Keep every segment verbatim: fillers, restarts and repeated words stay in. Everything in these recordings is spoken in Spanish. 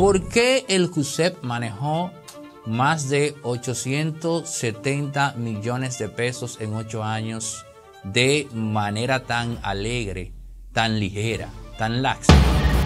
¿Por qué el CUSEP manejó más de ochocientos setenta millones de pesos en ocho años de manera tan alegre, tan ligera, tan laxa?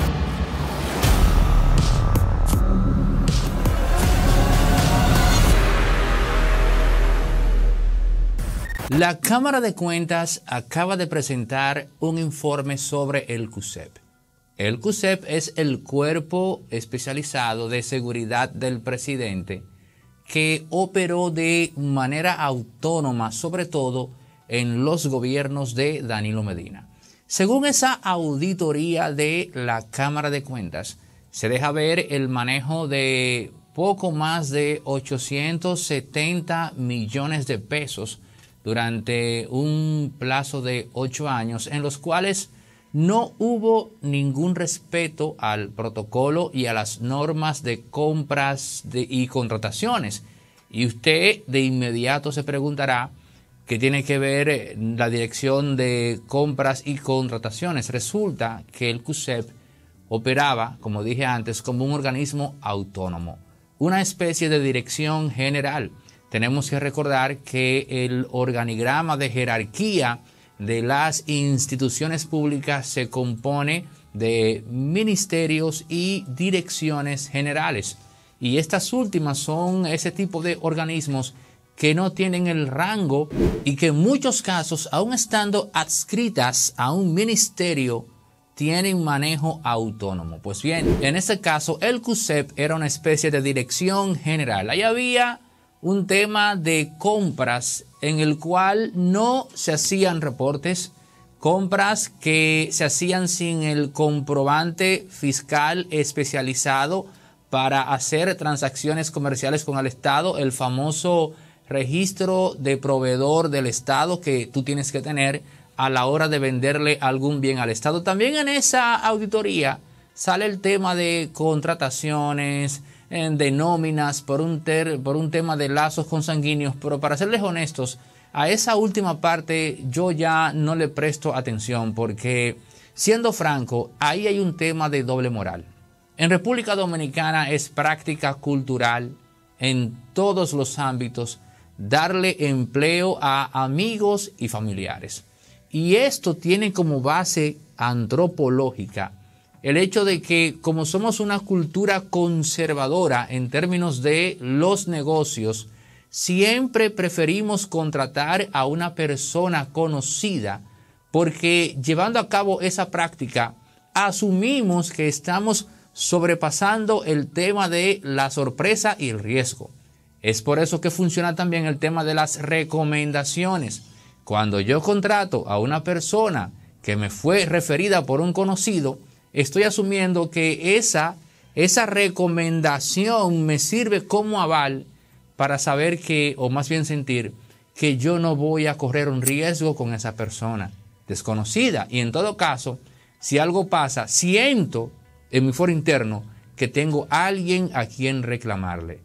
La Cámara de Cuentas acaba de presentar un informe sobre el CUSEP. El CUSEP es el cuerpo especializado de seguridad del presidente que operó de manera autónoma, sobre todo en los gobiernos de Danilo Medina. Según esa auditoría de la Cámara de Cuentas, se deja ver el manejo de poco más de ochocientos setenta millones de pesos durante un plazo de ocho años, en los cuales no hubo ningún respeto al protocolo y a las normas de compras de, y contrataciones. Y usted de inmediato se preguntará qué tiene que ver la Dirección de Compras y Contrataciones. Resulta que el CUSEP operaba, como dije antes, como un organismo autónomo, una especie de dirección general. Tenemos que recordar que el organigrama de jerarquía de las instituciones públicas se compone de ministerios y direcciones generales. Y estas últimas son ese tipo de organismos que no tienen el rango y que en muchos casos, aun estando adscritas a un ministerio, tienen manejo autónomo. Pues bien, en este caso el CUSEP era una especie de dirección general. Ahí había un tema de compras en el cual no se hacían reportes, compras que se hacían sin el comprobante fiscal especializado para hacer transacciones comerciales con el Estado, el famoso registro de proveedor del Estado que tú tienes que tener a la hora de venderle algún bien al Estado. También en esa auditoría sale el tema de contrataciones, de nóminas, por un, ter, por un tema de lazos consanguíneos, pero para serles honestos, a esa última parte yo ya no le presto atención porque, siendo franco, ahí hay un tema de doble moral. En República Dominicana es práctica cultural en todos los ámbitos darle empleo a amigos y familiares. Y esto tiene como base antropológica el hecho de que, como somos una cultura conservadora en términos de los negocios, siempre preferimos contratar a una persona conocida porque, llevando a cabo esa práctica, asumimos que estamos sobrepasando el tema de la sorpresa y el riesgo. Es por eso que funciona también el tema de las recomendaciones. Cuando yo contrato a una persona que me fue referida por un conocido, estoy asumiendo que esa, esa recomendación me sirve como aval para saber que, o más bien sentir, que yo no voy a correr un riesgo con esa persona desconocida. Y en todo caso, si algo pasa, siento en mi foro interno que tengo a alguien a quien reclamarle.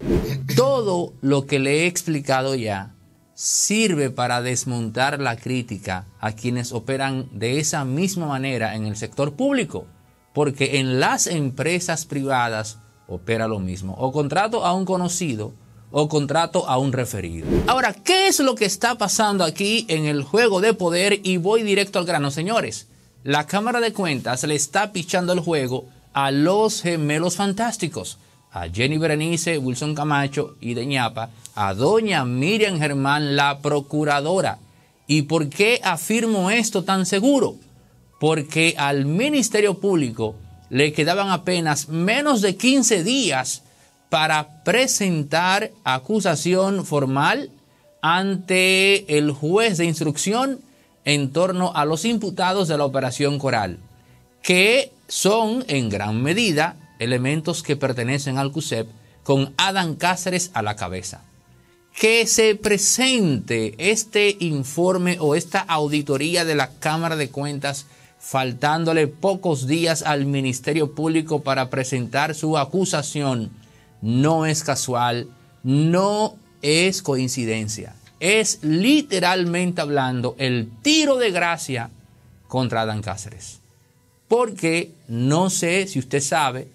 Todo lo que le he explicado ya sirve para desmontar la crítica a quienes operan de esa misma manera en el sector público. Porque en las empresas privadas opera lo mismo. O contrato a un conocido o contrato a un referido. Ahora, ¿qué es lo que está pasando aquí en el juego de poder? Y voy directo al grano, señores. La Cámara de Cuentas le está pichando el juego a los gemelos fantásticos. A Jenny Berenice, Wilson Camacho y de Ñapa. A doña Miriam Germán, la procuradora. ¿Y por qué afirmo esto tan seguro? Porque al Ministerio Público le quedaban apenas menos de quince días para presentar acusación formal ante el juez de instrucción en torno a los imputados de la Operación Coral, que son en gran medida elementos que pertenecen al CUSEP, con Adán Cáceres a la cabeza. Que se presente este informe o esta auditoría de la Cámara de Cuentas faltándole pocos días al Ministerio Público para presentar su acusación, no es casual, no es coincidencia. Es literalmente hablando el tiro de gracia contra Adán Cáceres. Porque no sé si usted sabe,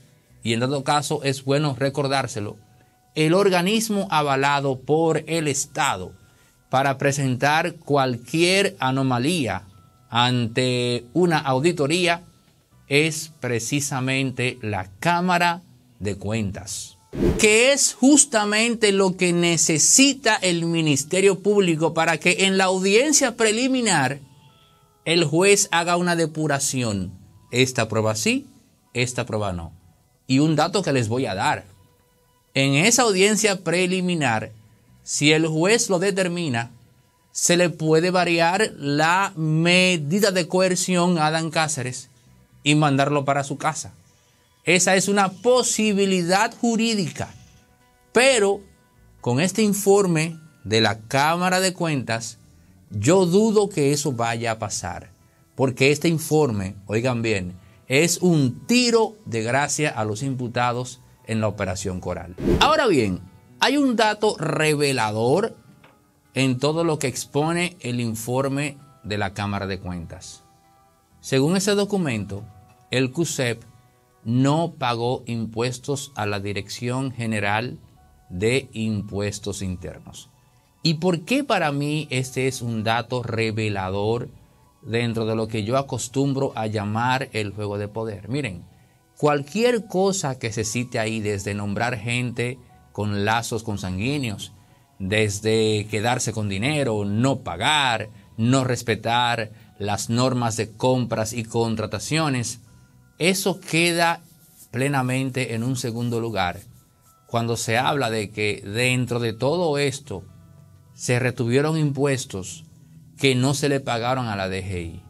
y en todo caso es bueno recordárselo, el organismo avalado por el Estado para presentar cualquier anomalía ante una auditoría es precisamente la Cámara de Cuentas, que es justamente lo que necesita el Ministerio Público para que en la audiencia preliminar el juez haga una depuración. Esta prueba sí, esta prueba no. Y un dato que les voy a dar. En esa audiencia preliminar, si el juez lo determina, se le puede variar la medida de coerción a Adán Cáceres y mandarlo para su casa. Esa es una posibilidad jurídica. Pero con este informe de la Cámara de Cuentas, yo dudo que eso vaya a pasar. Porque este informe, oigan bien, es un tiro de gracia a los imputados en la Operación Coral. Ahora bien, hay un dato revelador en todo lo que expone el informe de la Cámara de Cuentas. Según ese documento, el CUSEP no pagó impuestos a la Dirección General de Impuestos Internos. ¿Y por qué para mí este es un dato revelador dentro de lo que yo acostumbro a llamar el juego de poder? Miren, cualquier cosa que se cite ahí, desde nombrar gente con lazos consanguíneos, desde quedarse con dinero, no pagar, no respetar las normas de compras y contrataciones, eso queda plenamente en un segundo lugar cuando se habla de que dentro de todo esto se retuvieron impuestos que no se le pagaron a la D G I.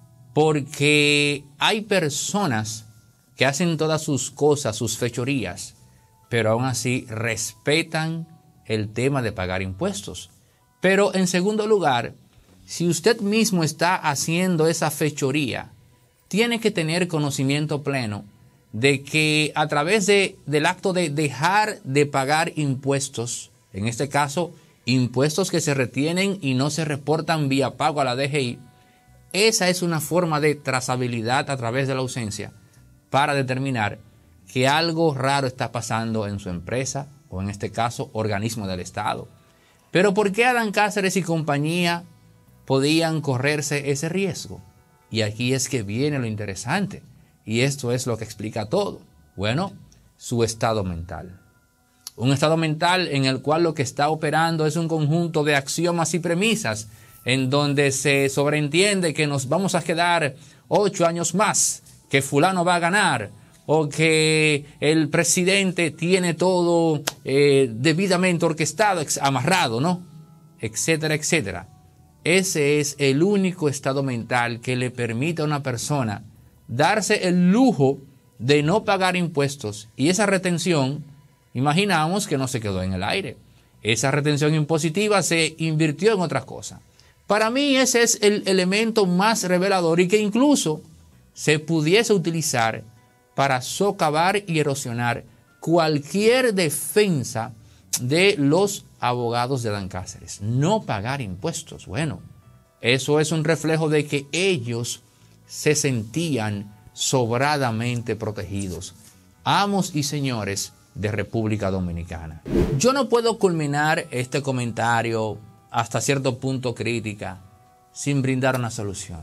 Porque hay personas que hacen todas sus cosas, sus fechorías, pero aún así respetan el tema de pagar impuestos. Pero en segundo lugar, si usted mismo está haciendo esa fechoría, tiene que tener conocimiento pleno de que a través de, del acto de dejar de pagar impuestos, en este caso, impuestos que se retienen y no se reportan vía pago a la D G I, esa es una forma de trazabilidad a través de la ausencia para determinar que algo raro está pasando en su empresa o en este caso organismo del Estado. Pero ¿por qué Adán Cáceres y compañía podían correrse ese riesgo? Y aquí es que viene lo interesante, y esto es lo que explica todo. Bueno, su estado mental. Un estado mental en el cual lo que está operando es un conjunto de axiomas y premisas en donde se sobreentiende que nos vamos a quedar ocho años más, que fulano va a ganar, o que el presidente tiene todo eh, debidamente orquestado, amarrado, ¿no? Etcétera, etcétera. Ese es el único estado mental que le permite a una persona darse el lujo de no pagar impuestos, y esa retención, imaginamos que no se quedó en el aire. Esa retención impositiva se invirtió en otras cosas. Para mí ese es el elemento más revelador y que incluso se pudiese utilizar para socavar y erosionar cualquier defensa de los abogados de Adán Cáceres. No pagar impuestos. Bueno, eso es un reflejo de que ellos se sentían sobradamente protegidos, amos y señores de República Dominicana. Yo no puedo culminar este comentario hasta cierto punto crítica sin brindar una solución.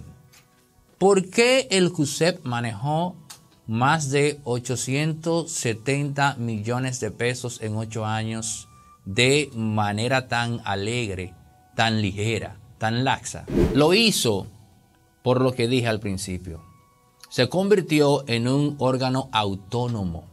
¿Por qué el CUSEP manejó más de ochocientos setenta millones de pesos en ocho años de manera tan alegre, tan ligera, tan laxa? Lo hizo por lo que dije al principio. Se convirtió en un órgano autónomo,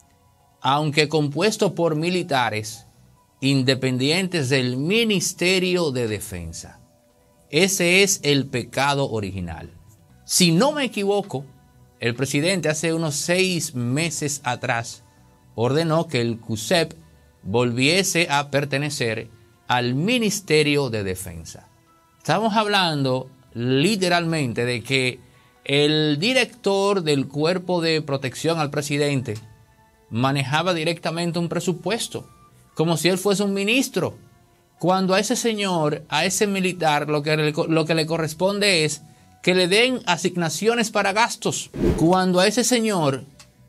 aunque compuesto por militares independientes del Ministerio de Defensa. Ese es el pecado original. Si no me equivoco, el presidente hace unos seis meses atrás ordenó que el CUSEP volviese a pertenecer al Ministerio de Defensa. Estamos hablando literalmente de que el director del Cuerpo de Protección al Presidente manejaba directamente un presupuesto, como si él fuese un ministro, cuando a ese señor, a ese militar, lo que le, lo que le corresponde es que le den asignaciones para gastos. Cuando a ese señor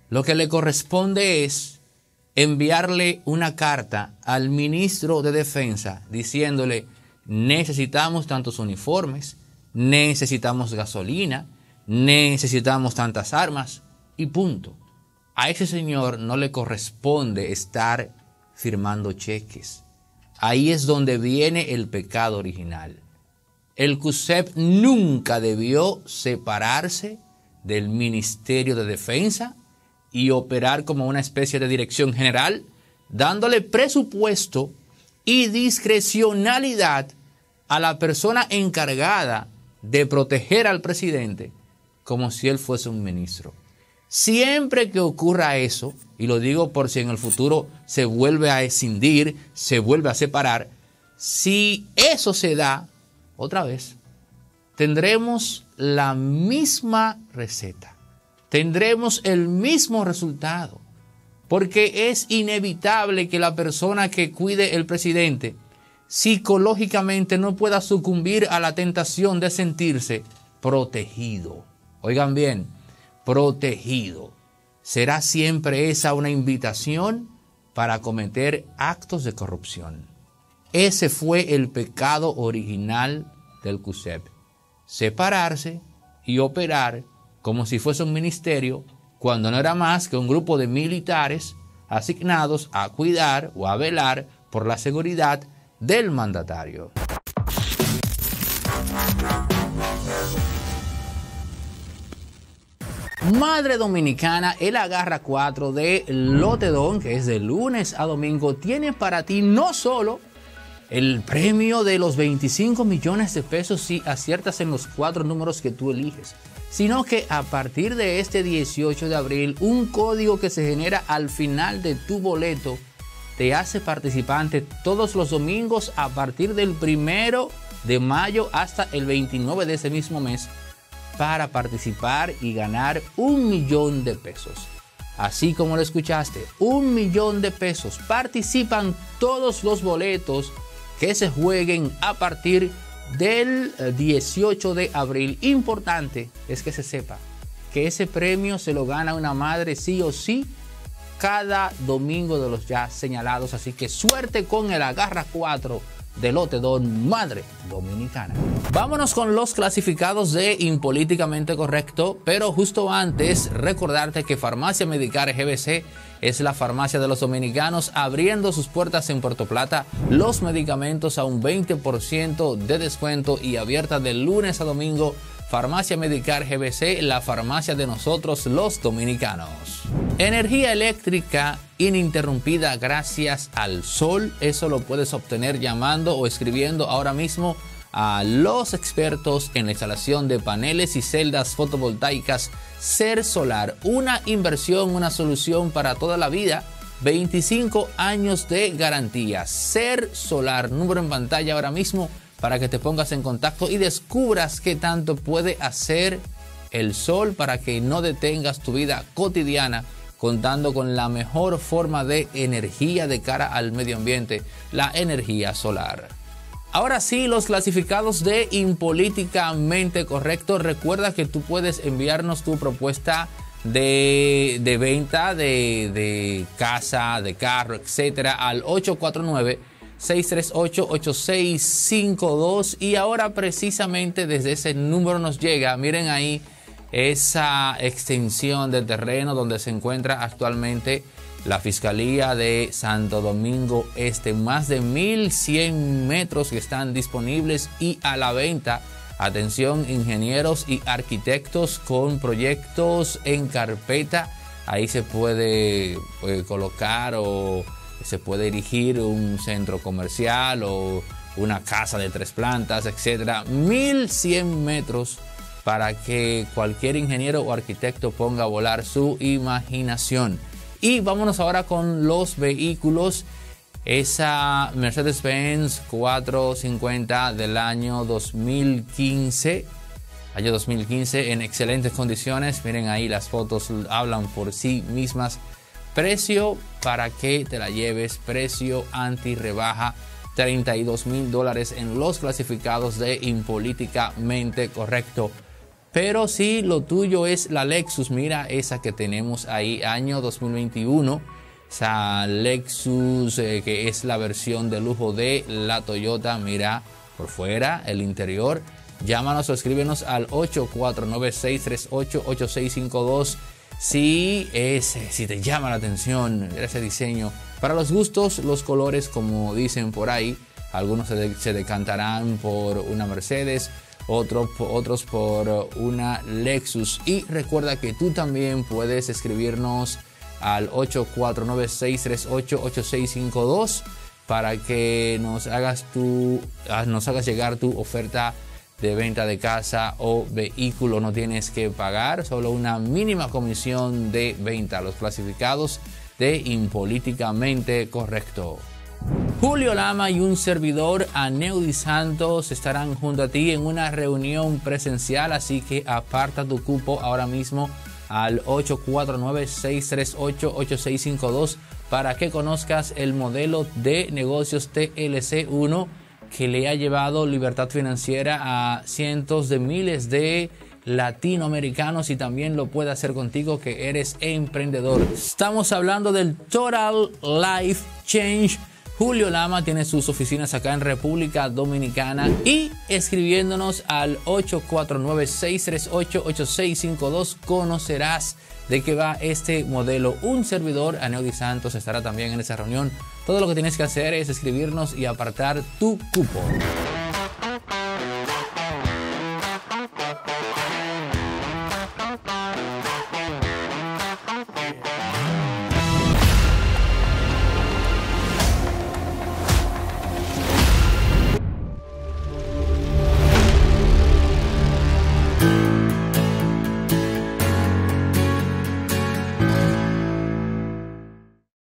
lo que le corresponde es enviarle una carta al ministro de Defensa diciéndole: necesitamos tantos uniformes, necesitamos gasolina, necesitamos tantas armas y punto. A ese señor no le corresponde estar firmando cheques. Ahí es donde viene el pecado original. El CUSEP nunca debió separarse del Ministerio de Defensa y operar como una especie de dirección general, dándole presupuesto y discrecionalidad a la persona encargada de proteger al presidente como si él fuese un ministro. Siempre que ocurra eso, y lo digo por si en el futuro se vuelve a escindir, se vuelve a separar, si eso se da, otra vez, tendremos la misma receta, tendremos el mismo resultado, porque es inevitable que la persona que cuide el presidente psicológicamente no pueda sucumbir a la tentación de sentirse protegido. Oigan bien, protegido. ¿Será siempre esa una invitación para cometer actos de corrupción? Ese fue el pecado original del CUSEP. Separarse y operar como si fuese un ministerio cuando no era más que un grupo de militares asignados a cuidar o a velar por la seguridad del mandatario. Madre Dominicana, el Agarra cuatro de Lotedón, que es de lunes a domingo, tiene para ti no solo el premio de los veinticinco millones de pesos si aciertas en los cuatro números que tú eliges, sino que a partir de este dieciocho de abril, un código que se genera al final de tu boleto te hace participante todos los domingos a partir del primero de mayo hasta el veintinueve de ese mismo mes para participar y ganar un millón de pesos. Así como lo escuchaste, un millón de pesos. Participan todos los boletos que se jueguen a partir del dieciocho de abril. Importante es que se sepa que ese premio se lo gana una madre sí o sí cada domingo de los ya señalados. Así que suerte con el Agarra cuatro de Lotedón, Madre Dominicana. Vámonos con los clasificados de Impolíticamente Correcto, pero justo antes recordarte que Farmacia Medicar G B C es la farmacia de los dominicanos, abriendo sus puertas en Puerto Plata, los medicamentos a un veinte por ciento de descuento y abierta de lunes a domingo. Farmacia Medicar G B C, la farmacia de nosotros los dominicanos. Energía eléctrica ininterrumpida gracias al sol. Eso lo puedes obtener llamando o escribiendo ahora mismo a los expertos en la instalación de paneles y celdas fotovoltaicas Ser Solar. Una inversión, una solución para toda la vida. veinticinco años de garantía. Ser Solar, número en pantalla ahora mismo para que te pongas en contacto y descubras qué tanto puede hacer el sol para que no detengas tu vida cotidiana, contando con la mejor forma de energía de cara al medio ambiente, la energía solar. Ahora sí, los clasificados de Impolíticamente Correcto. Recuerda que tú puedes enviarnos tu propuesta de, de venta de, de casa, de carro, etcétera, al ocho cuatro nueve, seis tres ocho, ocho seis cinco dos. Y ahora precisamente desde ese número nos llega, miren ahí, esa extensión de terreno donde se encuentra actualmente la Fiscalía de Santo Domingo Este. Más de mil cien metros que están disponibles y a la venta. Atención, ingenieros y arquitectos con proyectos en carpeta. Ahí se puede, puede colocar o se puede erigir un centro comercial o una casa de tres plantas, etcétera. mil cien metros para que cualquier ingeniero o arquitecto ponga a volar su imaginación. Y vámonos ahora con los vehículos. Esa Mercedes-Benz cuatrocientos cincuenta del año dos mil quince. Año dos mil quince en excelentes condiciones. Miren ahí, las fotos hablan por sí mismas. Precio para que te la lleves. Precio anti-rebaja. treinta y dos mil dólares en los clasificados de Impolíticamente Correcto. Pero si lo tuyo es la Lexus, mira esa que tenemos ahí, año dos mil veintiuno. Esa Lexus eh, que es la versión de lujo de la Toyota. Mira por fuera, el interior. Llámanos o escríbenos al ocho cuatro nueve, seis tres ocho, ocho seis cinco dos si, es, si te llama la atención ese diseño. Para los gustos, los colores, como dicen por ahí, algunos se, de, se decantarán por una Mercedes, otro, otros por una Lexus. Y recuerda que tú también puedes escribirnos al ocho cuatro nueve, seis tres ocho, ocho seis cinco dos para que nos hagas, tu, nos hagas llegar tu oferta de venta de casa o vehículo. No tienes que pagar, solo una mínima comisión de venta. Los clasificados de Impolíticamente Correcto. Julio Lama y un servidor, Aneudi Santos, estarán junto a ti en una reunión presencial, así que aparta tu cupo ahora mismo al ocho cuatro nueve, seis tres ocho, ocho seis cinco dos para que conozcas el modelo de negocios T L C uno que le ha llevado libertad financiera a cientos de miles de latinoamericanos, y también lo puede hacer contigo que eres emprendedor. Estamos hablando del Total Life Change. Julio Lama tiene sus oficinas acá en República Dominicana, y escribiéndonos al ocho cuatro nueve, seis tres ocho, ocho seis cinco dos conocerás de qué va este modelo. Un servidor, Aneudi Santos, estará también en esa reunión. Todo lo que tienes que hacer es escribirnos y apartar tu cupo.